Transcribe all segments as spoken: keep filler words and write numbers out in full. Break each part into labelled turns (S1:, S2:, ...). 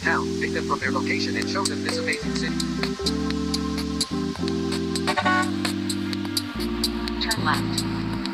S1: town, pick them from their location and show them this amazing city.
S2: Turn left.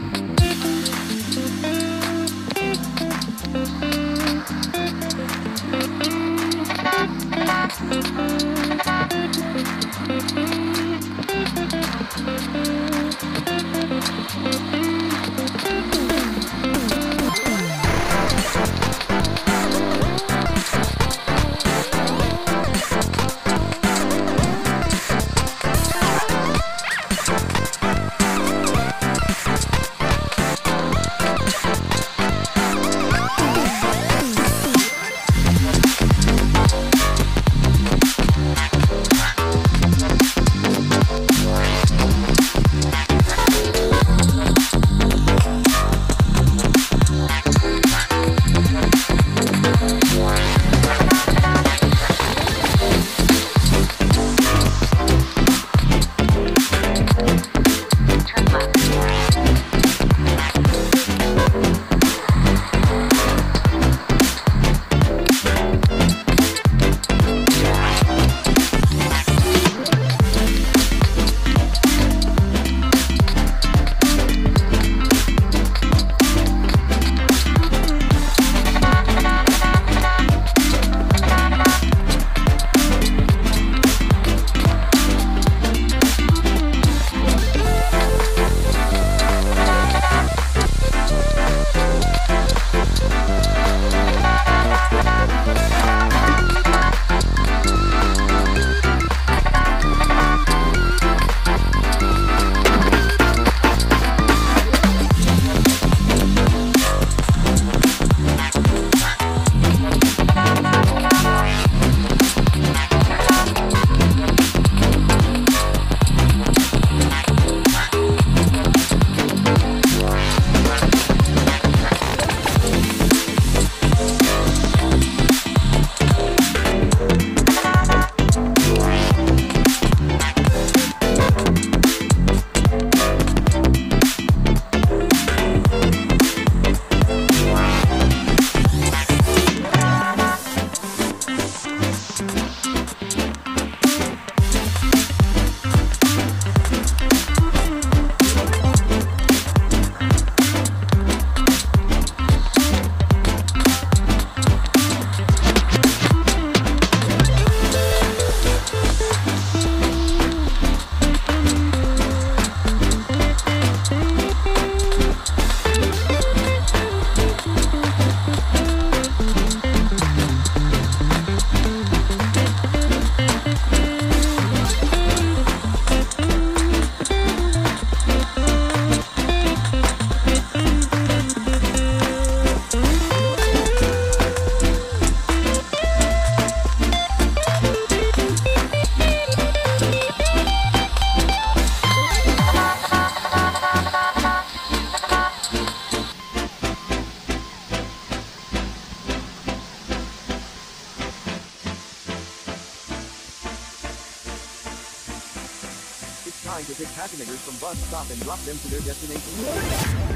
S3: Time to pick passengers from bus stop and drop them to their destination.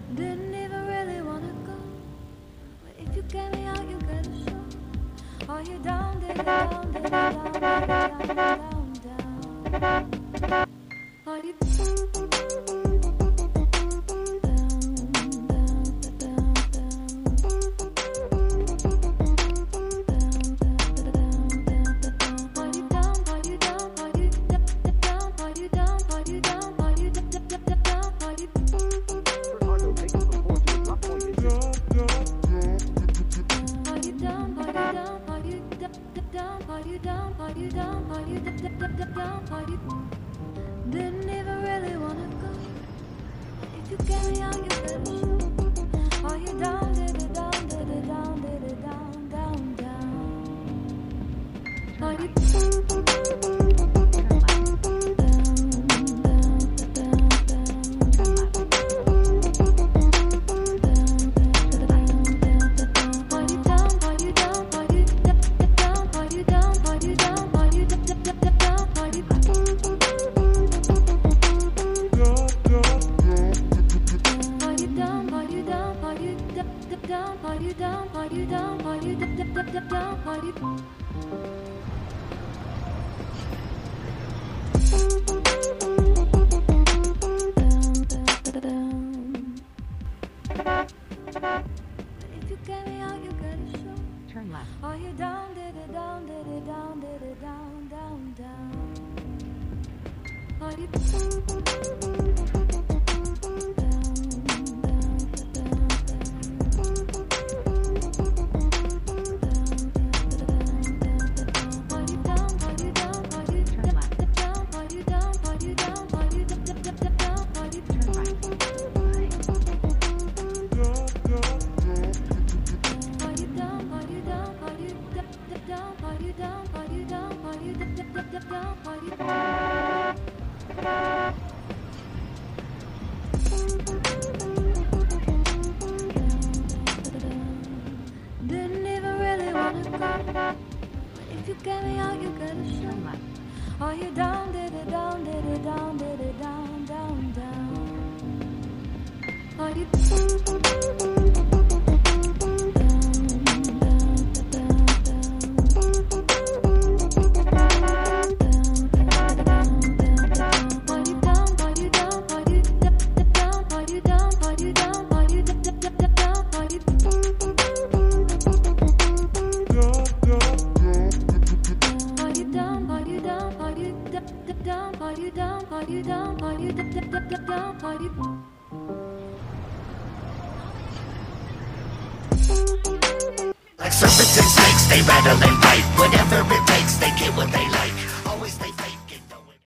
S2: Didn't even really wanna go, but if you get me out, you gotta show. Are you down, did it down, did it down, did it down, down, down? Are you
S3: Fernando taken from four to a drop point in six.
S2: Didn't even really wanna go. If you get me out, you better show. Are you down, did it down, did it down, did it down, down, down? Are you If you get me out, you gotta show.
S4: Turn left.
S2: Are you down, did it down, did it down, did it down, down, down? Are you Didn't even really wanna go, but if you get me out, you gotta show.
S4: Turn left.
S2: Are you down, did it down, did it down, did it down, down, down? Are you
S5: Like serpents and snakes, they rattle and bite. Whatever